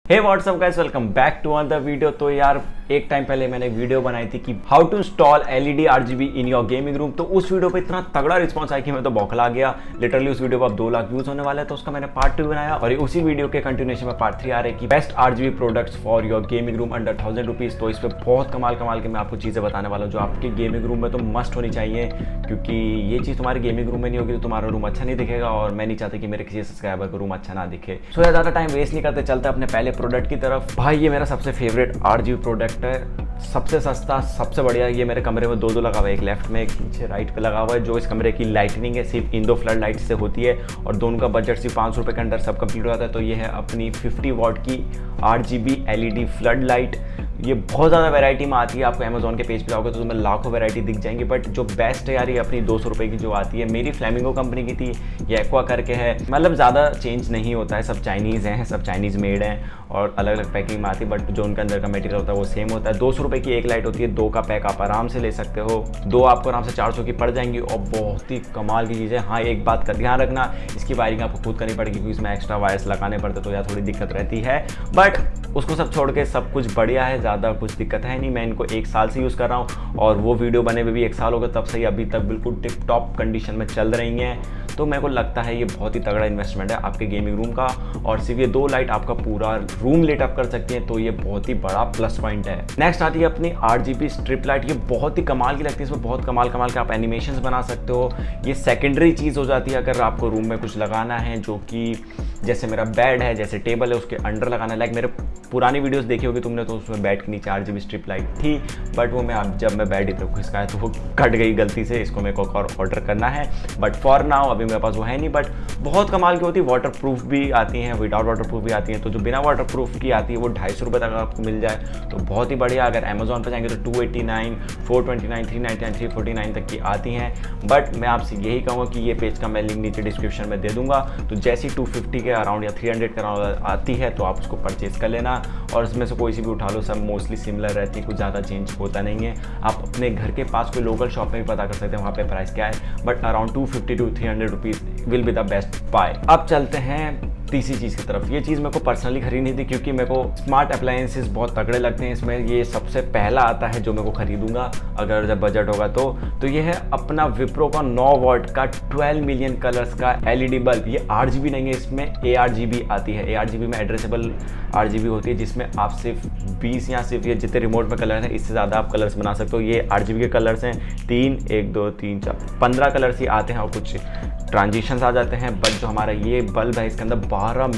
Hey what's up guys, welcome back to another video. तो यार एक टाइम पहले मैंने वीडियो बनाई थी कि how to install LED RGB in your gaming room. तो उस वीडियो पे इतना तगड़ा रिस्पांस आया कि मैं तो बौखला गया। लिटरली उस वीडियो पर अब 2 लाख व्यूज होने वाले हैं, तो उसका मैंने पार्ट 2 बनाया और उसी वीडियो के कंटिन्यूएशन में पार्ट 3 आ रहा है कि best RGB products for your gaming room under 1000 rupees. तो इस पर बहुत कमाल के मैं आपको चीज़ें बताने वाला हूँ जो आपके गेमिंग रूम में तो मस्ट होनी चाहिए, क्योंकि ये चीज़ तुम्हारे गेमिंग रूम में नहीं होगी तो तुम्हारा रूम अच्छा नहीं दिखेगा और मैं नहीं चाहता कि मेरे किसी सब्सक्राइबर का रूम अच्छा ना दिखे। सो ज़्यादा टाइम वेस्ट नहीं करते, चलते अपने पहले प्रोडक्ट की तरफ। भाई ये मेरा सबसे फेवरेट आरजीबी प्रोडक्ट है, सबसे सस्ता, सबसे बढ़िया। ये मेरे कमरे में दो लगा हुआ है, एक लेफ्ट में एक नीचे राइट पे लगा हुआ है। जो इस कमरे की लाइटनिंग है सिर्फ इन 2 फ्लड लाइट से होती है और दोनों का बजट सिर्फ 500 रुपये के अंदर सब कंप्लीट हो जाता है। तो ये है अपनी 50 वॉट की आरजीबी एलईडी फ्लड लाइट। ये बहुत ज़्यादा वैरायटी में आती है, आपको अमेजोन के पेज पे जाओगे तो तुम्हें लाखों वैरायटी दिख जाएंगी, बट जो बेस्ट है यार ये अपनी 200 रुपये की जो आती है। मेरी फ्लैमिंगो कंपनी की थी, ये एक्वा करके है। मतलब ज़्यादा चेंज नहीं होता है, सब चाइनीज़ हैं, सब चाइनीज़ मेड हैं और अलग अलग पैकिंग में आती है, बट जो उनके अंदर का मटेरियल होता है वो सेम होता है। 200 रुपये की एक लाइट होती है, 2 का पैक आप आराम से ले सकते हो। 2 आपको आराम से 400 की पड़ जाएंगी और बहुत ही कमाल की चीज़ है। हाँ, एक बात का ध्यान रखना, इसकी वायरिंग आपको खुद करनी पड़ेगी क्योंकि इसमें एक्स्ट्रा वायर्स लगाने पड़ते तो यार थोड़ी दिक्कत रहती है, बट उसको सब छोड़ के सब कुछ बढ़िया है, ज़्यादा कुछ दिक्कत है नहीं। मैं इनको 1 साल से यूज़ कर रहा हूँ और वो वीडियो बने हुए भी 1 साल हो गया, तब से ही अभी तक बिल्कुल टिप टॉप कंडीशन में चल रही हैं। तो मेरे को लगता है ये बहुत ही तगड़ा इन्वेस्टमेंट है आपके गेमिंग रूम का, और सिर्फ ये 2 लाइट आपका पूरा रूम लाइट अप कर सकती है, तो ये बहुत ही बड़ा प्लस पॉइंट है। नेक्स्ट आती है अपनी आरजीबी स्ट्रिप लाइट। ये बहुत ही कमाल की लगती है, इसमें बहुत कमाल के आप एनिमेशंस बना सकते हो। ये सेकेंडरी चीज़ हो जाती है अगर आपको रूम में कुछ लगाना है, जो कि जैसे मेरा बेड है, जैसे टेबल है, उसके अंडर लगाना है। लाइक मेरे पुरानी वीडियोस देखी होगी तुमने, तो उसमें बेड के नीचे आरजीबी स्ट्रिप लाइट थी, बट वो जब मैं बेड इधर खिसका है तो वो कट गई गलती से। इसको मेरे को और ऑर्डर करना है, बट फॉर नाउ अभी मेरे पास वो है नहीं। बट बहुत कमाल की होती है, वाटर प्रूफ भी आती हैं, विदाउट वाटर प्रूफ भी आती हैं। तो जो बिना वाटर प्रूफ की आती है वो 250 रुपये तक आपको मिल जाए तो बहुत ही बढ़िया। अगर अमेजोन पर जाएंगे तो 289, 429, 399, 349 तक की आती हैं। बट मैं आपसे यही कहूँगा कि ये पेज का मैं लिंक नीचे डिस्क्रिप्शन में दे दूंगा, तो जैसी 250 के अराउंड या 300 के अराउंड आती है तो आप उसको परचेज कर लेना और इसमें से कोई सी भी उठा लो, सब मोस्टली सिमिलर रहती है, कुछ ज़्यादा चेंज होता नहीं है। आप अपने घर के पास कोई लोकल शॉप में भी पता कर सकते हैं वहाँ पे प्राइस क्या है, but around 250 to 300 rupees will be the best buy. अब चलते हैं तीसरी चीज़ की तरफ। ये चीज़ मेरे को पर्सनली खरीदनी थी क्योंकि मेरे को स्मार्ट अप्लायंसेस बहुत तगड़े लगते हैं। इसमें ये सबसे पहला आता है जो मेरे को खरीदूंगा अगर जब बजट होगा तो ये है अपना विप्रो का 9 वॉट का 12 मिलियन कलर्स का एलईडी बल्ब। ये आरजीबी नहीं है, इसमें ARGB आती है। ARGB में एड्रेसेबल RGB होती है, जिसमें आप सिर्फ 20 या सिर्फ ये जितने रिमोट में कलर हैं इससे ज़्यादा आप कलर्स बना सकते हो। ये RGB के कलर्स हैं 3, 1, 2, 3, 4, 15 कलर्स ही आते हैं और कुछ ट्रांजिशंस आ जाते हैं। बट जो हमारा ये बल्ब है इसके अंदर 16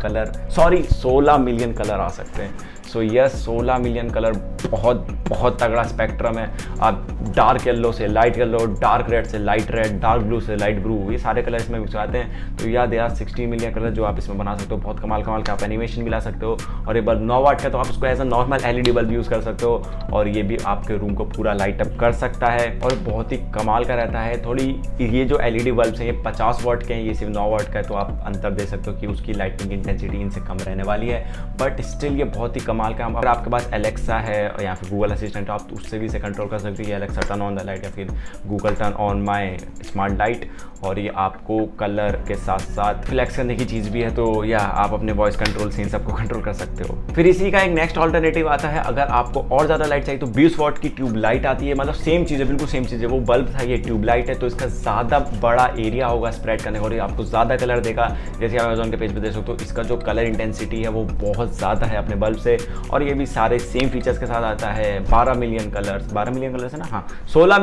मिलियन कलर आ सकते हैं। सो यस, 16 मिलियन कलर बहुत तगड़ा स्पेक्ट्रम है। आप डार्क येलो से लाइट येलो, डार्क रेड से लाइट रेड, डार्क ब्लू से लाइट ब्लू, ये सारे कलर इसमें मिक्स आते हैं। तो यार 60 मिलियन कलर जो आप इसमें बना सकते हो। बहुत कमाल के आप एनिमेशन भी ला सकते हो। और ये बल्ब 9 वाट का तो आप इसको as a normal LED bulb use कर सकते हो और ये भी आपके रूम को पूरा लाइट अप कर सकता है और बहुत ही कमाल का रहता है। थोड़ी ये जो एलईडी बल्ब हैं ये 50 वाट के हैं, ये सिर्फ 9 वाट का है, तो आप अंतर दे सकते हो कि उसकी लाइटिंग इंटेंसिटी इनसे कम रहने वाली है। बट स्टिल ये बहुत ही कमाल का। अगर आपके पास एलेक्सा है या फिर गूगल असिस्टेंट, आप उससे भी इसे कंट्रोल कर सकते हो कि Alexa turn on the light या फिर Google turn on my smart light. और ये आपको कलर के साथ साथ फ्लैक्स करने की चीज़ भी है, तो या आप अपने वॉइस कंट्रोल से इन सबको कंट्रोल कर सकते हो। फिर इसी का एक नेक्स्ट ऑल्टरनेटिव आता है, अगर आपको और ज़्यादा लाइट चाहिए तो 20 वॉट की ट्यूब लाइट आती है। मतलब सेम चीज़ है, बिल्कुल सेम चीज़ है। वो बल्ब था, ये ट्यूब लाइट है, तो इसका ज़्यादा बड़ा एरिया होगा स्प्रेड करने का और ये आपको ज़्यादा कलर देगा। जैसे आप अमेजोन के पेज पे देख सकते हो, इसका जो कलर इंटेंसिटी है वो बहुत ज़्यादा है अपने बल्ब से। और ये भी सारे सेम फीचर्स के साथ आता है। 12 मिलियन कलर्स है ना, हाँ 16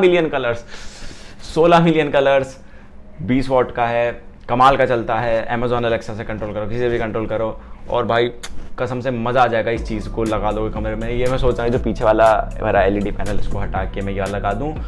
मिलियन कलर्स 20 वॉट का है। कमाल का चलता है। अमेजोन एलेक्सा से कंट्रोल करो, किसी से भी कंट्रोल करो और भाई कसम से मज़ा आ जाएगा। इस चीज़ को लगा दोगे कमरे में। ये मैं सोच रहा हूँ जो पीछे वाला मेरा एलईडी पैनल इसको हटा के मैं यह लगा दूँ।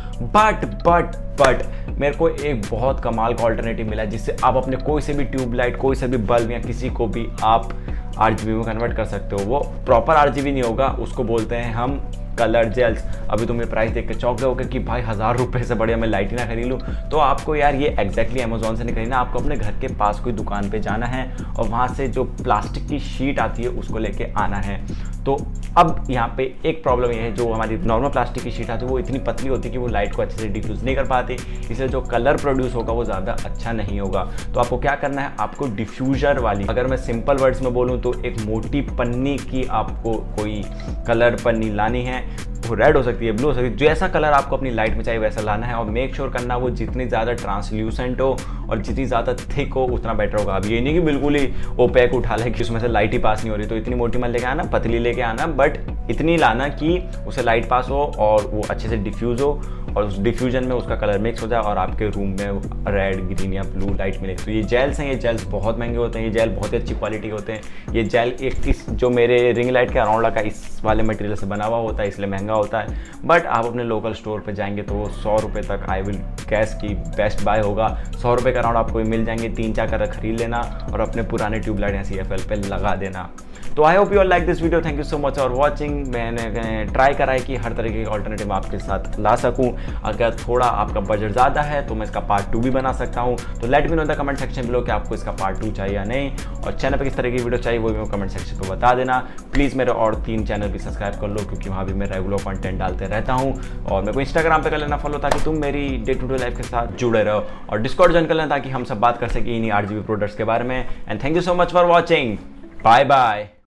बट मेरे को एक बहुत कमाल का ऑल्टरनेटिव मिला जिससे आप अपने कोई से भी ट्यूबलाइट, कोई से भी बल्ब या किसी को भी आप आरजीबी में कन्वर्ट कर सकते हो। वो प्रॉपर आरजीबी नहीं होगा, उसको बोलते हैं हम कलर जेल्स। अभी तुम ये प्राइस देख के चौंक गए कि भाई 1000 रुपये से बढ़िया मैं लाइट ही ना खरीद लूँ। तो आपको यार ये एग्जैक्टली अमेजोन से नहीं खरीदना, आपको अपने घर के पास कोई दुकान पे जाना है और वहाँ से जो प्लास्टिक की शीट आती है उसको लेके आना है। तो अब यहाँ पे एक प्रॉब्लम ये है, जो हमारी नॉर्मल प्लास्टिक की शीट आती है वो इतनी पतली होती है कि वो लाइट को अच्छे से डिफ्यूज़ नहीं कर पाती, इसलिए जो कलर प्रोड्यूस होगा वो ज़्यादा अच्छा नहीं होगा। तो आपको क्या करना है, आपको डिफ्यूज़र वाली, अगर मैं सिंपल वर्ड्स में बोलूँ तो एक मोटी पन्नी की आपको कोई कलर पन्नी लानी है। वो रेड हो सकती है, ब्लू हो सकती है, जैसा कलर आपको अपनी लाइट में चाहिए वैसा लाना है। और मेक श्योर करना वो जितनी ज़्यादा ट्रांसल्यूसेंट हो और जितनी ज़्यादा थिक हो उतना बेटर होगा। अब ये नहीं कि बिल्कुल ही ओपेक उठा ले कि उसमें से लाइट ही पास नहीं हो रही, तो इतनी मोटी मत लेके आना, पतली लेके आना, बट इतनी लाना कि उसे लाइट पास हो और वो अच्छे से डिफ्यूज़ हो और उस डिफ्यूजन में उसका कलर मिक्स हो जाए और आपके रूम में रेड, ग्रीन या ब्लू लाइट मिले। तो ये जेल्स हैं, ये जेल्स बहुत महंगे होते हैं, ये जेल बहुत ही अच्छी क्वालिटी के होते हैं। ये जेल एक इस जो मेरे रिंग लाइट के अराउंड लगा इस वाले मटेरियल से बना हुआ होता है, इसलिए महंगा होता है। बट आप अपने लोकल स्टोर पे जाएंगे तो वो 100 रुपये तक आई विल गैस की बेस्ट बाय होगा। 100 रुपये के अराउंड आपको मिल जाएंगे, 3-4 कलर खरीद लेना और अपने पुराने ट्यूबलाइट या CFL पे लगा देना। तो I hope you all like this video, thank you so much for watching. मैंने ट्राई करा है कि हर तरीके के ऑल्टरनेटिव आपके साथ ला सकूं। अगर थोड़ा आपका बजट ज़्यादा है तो मैं इसका पार्ट 2 भी बना सकता हूँ। तो let me know in the comment section below कि आपको इसका पार्ट 2 चाहिए या नहीं, और चैनल पर किस तरह की वीडियो चाहिए वो भी कमेंट सेक्शन पर बता देना। प्लीज़ मेरे और 3 चैनल भी सब्सक्राइब कर लो, क्योंकि वहाँ भी मैं रेगुलर कंटेंट डालते रहता हूँ। और मेरे को इंस्टाग्राम पे कर लेना फॉलो, ताकि तुम मेरी डे टू डे लाइफ के साथ जुड़े रहो, और डिस्कॉर्ड ज्वाइन कर लेना ताकि हम सब बात कर सकें इन्हीं RGB प्रोडक्ट्स के बारे में। And thank you so much for watching, bye bye.